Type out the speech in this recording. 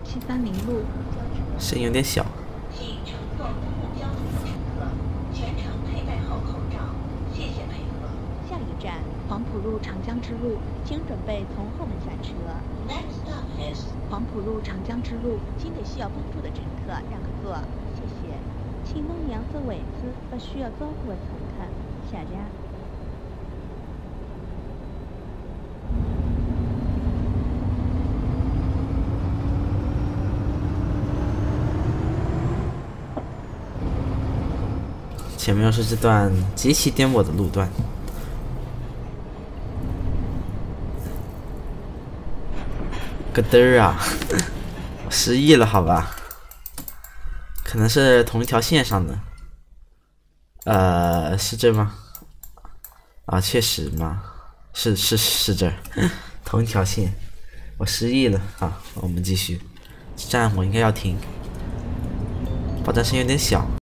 730路， 声音有点小。 请乘坐公共交通的乘客全程佩戴好口罩，谢谢配合。 下一站黄埔路长江支路，请准备从后门下车。 Next stop is 黄埔路长江支路，请给需要帮助的乘客让个座，谢谢。请侬让座位置给需要照顾的乘客，谢谢。 前面又是这段极其颠簸的路段。咯噔儿啊！我失忆了，好吧？可能是同一条线上的。是这吗？啊，确实嘛，是这儿，同一条线。我失忆了。好，我们继续。这站我应该要停。保障声有点小。